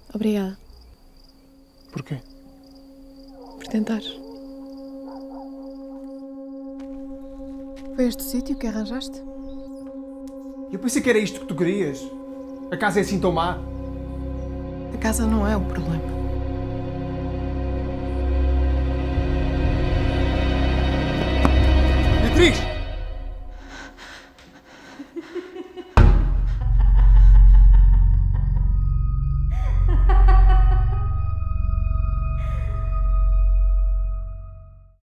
Obrigada. Porquê? Por tentares. Foi este sítio que arranjaste? Eu pensei que era isto que tu querias. A casa é assim tão má. A casa não é o problema. Beatriz!